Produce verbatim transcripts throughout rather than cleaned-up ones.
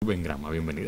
Bengrama, bienvenida.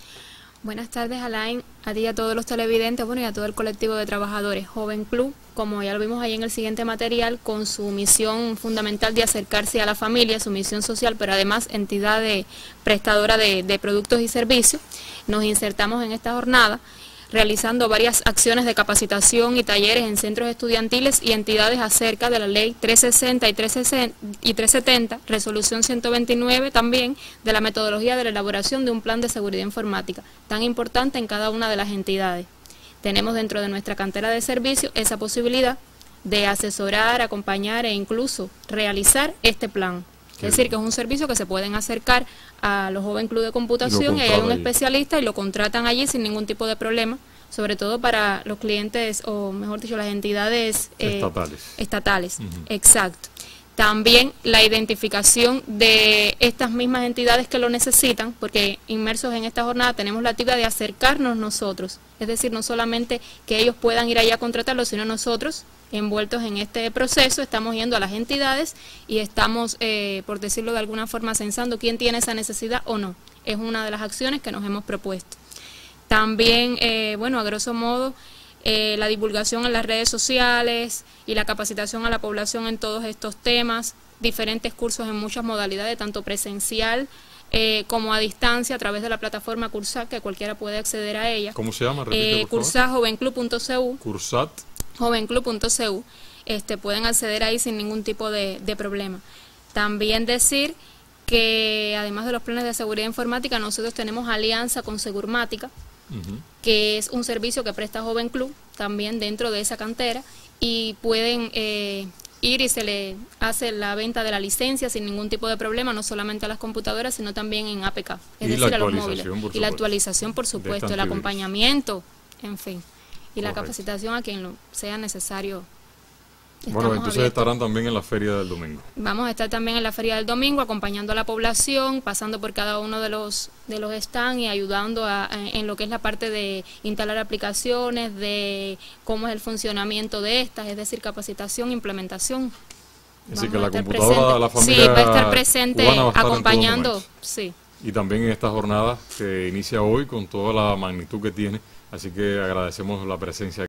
Buenas tardes, Alain, a ti y a todos los televidentes, bueno, y a todo el colectivo de trabajadores. Joven Club, como ya lo vimos ahí en el siguiente material, con su misión fundamental de acercarse a la familia, su misión social, pero además entidad de, prestadora de, de productos y servicios, nos insertamos en esta jornada realizando varias acciones de capacitación y talleres en centros estudiantiles y entidades acerca de la ley trescientos sesenta y trescientos setenta, resolución ciento veintinueve también, de la metodología de la elaboración de un plan de seguridad informática, tan importante en cada una de las entidades. Tenemos dentro de nuestra cantera de servicios esa posibilidad de asesorar, acompañar e incluso realizar este plan. Es decir, que es un servicio que se pueden acercar a los Joven Club de Computación y, y hay un especialista y lo contratan allí sin ningún tipo de problema, sobre todo para los clientes, o mejor dicho, las entidades eh, estatales. Estatales, uh-huh. Exacto. También la identificación de estas mismas entidades que lo necesitan, porque inmersos en esta jornada tenemos la actividad de acercarnos nosotros, es decir, no solamente que ellos puedan ir allá a contratarlo, sino nosotros, envueltos en este proceso, estamos yendo a las entidades y estamos, eh, por decirlo de alguna forma, censando quién tiene esa necesidad o no. Es una de las acciones que nos hemos propuesto. También, eh, bueno, a grosso modo, eh, la divulgación en las redes sociales y la capacitación a la población en todos estos temas, diferentes cursos en muchas modalidades, tanto presencial eh, como a distancia, a través de la plataforma Cursat, que cualquiera puede acceder a ella. ¿Cómo se llama? Repite, eh, Cursat jovenclub punto c u. Cursat. jovenclub punto c u, este, pueden acceder ahí sin ningún tipo de, de problema. También decir que además de los planes de seguridad informática, nosotros tenemos alianza con Segurmática, uh-huh. que es un servicio que presta Joven Club, también dentro de esa cantera, y pueden eh, ir y se le hace la venta de la licencia sin ningún tipo de problema, no solamente a las computadoras, sino también en A P K, es y decir, a los móviles. Y la actualización, por de supuesto, el acompañamiento, en fin. Y la Correcto. capacitación a quien lo sea necesario. Bueno, entonces abiertos. Estarán también en la feria del domingo. Vamos a estar también en la feria del domingo acompañando a la población, pasando por cada uno de los de los stands y ayudando a, a, en lo que es la parte de instalar aplicaciones, de cómo es el funcionamiento de estas, es decir, capacitación, implementación. Así que la computadora presente. La familia sí, va a estar presente a estar acompañando. Sí. Y también en esta jornada que inicia hoy con toda la magnitud que tiene. Así que agradecemos la presencia.